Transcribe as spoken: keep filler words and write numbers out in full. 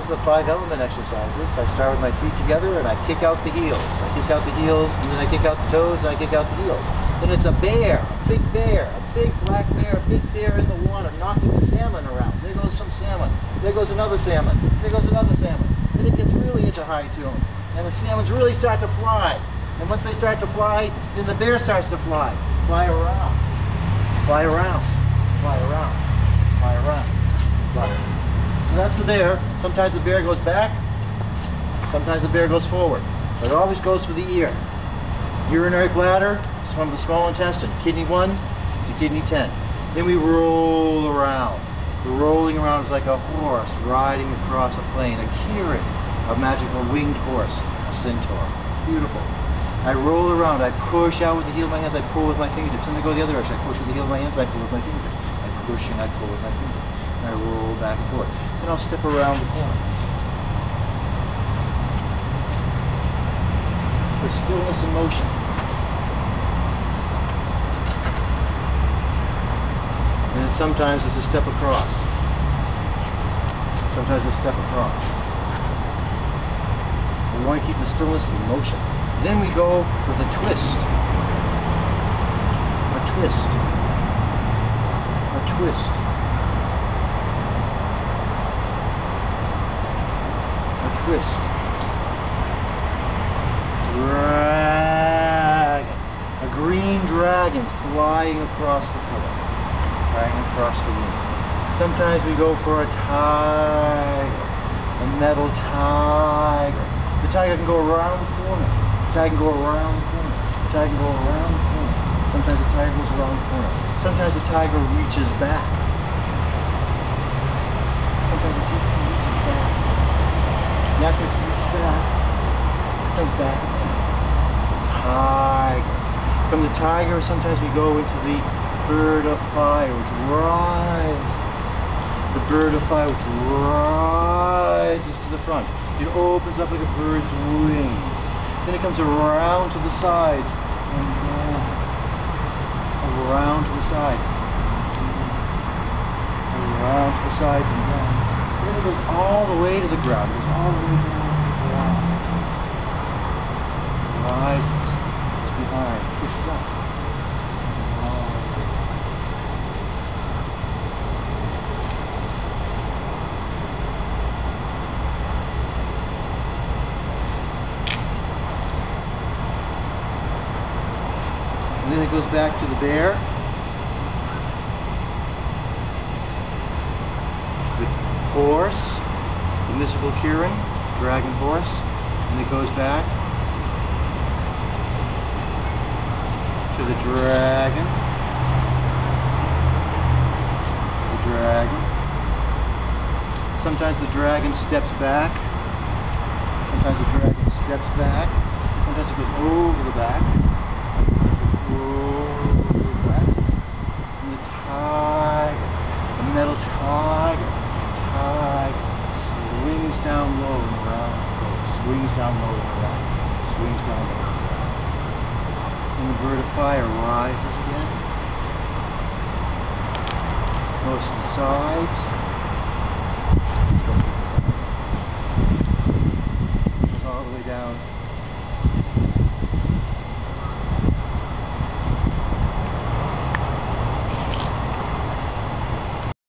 of the five element exercises. I start with my feet together and I kick out the heels. I kick out the heels, and then I kick out the toes, and I kick out the heels. Then it's a bear, a big bear, a big black bear, a big bear in the water, knocking salmon around. There goes some salmon. There goes another salmon. There goes another salmon. Then it gets really into high tune. And the salmons really start to fly. And once they start to fly, then the bear starts to fly. Fly around. Fly around. Fly around. Fly around. Fly around. So that's the bear. Sometimes the bear goes back. Sometimes the bear goes forward. But it always goes for the ear. Urinary bladder is from the small intestine. Kidney one to kidney ten. Then we roll around. The rolling around is like a horse riding across a plain. A kirin, a magical winged horse. A centaur. Beautiful. I roll around. I push out with the heel of my hands. I pull with my fingertips. Then I go the other direction. I push with the heel of my hands. I pull with my fingertips. I push and I pull with my fingertips. And I roll back and forth. Then I'll step around the corner. For stillness and motion. And then sometimes it's a step across. Sometimes a step across. We want to keep the stillness and motion. Then we go with a twist. A twist. A twist. A twist. Dragon. A green dragon flying across the floor. Flying across the room. Sometimes we go for a tiger. A metal tiger. The tiger can go around the corner. The tiger can go around the corner. The tiger can go around the corner. Sometimes the tiger goes around the corner. Sometimes the tiger reaches back. Sometimes it reaches back. And after it reaches back, it comes back again. Tiger. From the tiger, sometimes we go into the bird of fire, which rises. The bird of fire, which rises to the front. It opens up like a bird's wings. Then it comes around to the sides and down. Around to the sides. Around to the sides and down. Then it goes all the way to the ground. It goes all the way down to the ground. Rises. Goes behind. Pushes up. And then it goes back to the bear, the horse, the mystical kirin, dragon horse, and it goes back to the dragon, the dragon. Sometimes the dragon steps back, sometimes the dragon steps back, sometimes it goes over the back. Back. And the tiger, the metal tiger, tiger, swings down low and around, swings down low and around, swings down low and around. And the bird of fire rises again, goes to the sides, goes all the way down.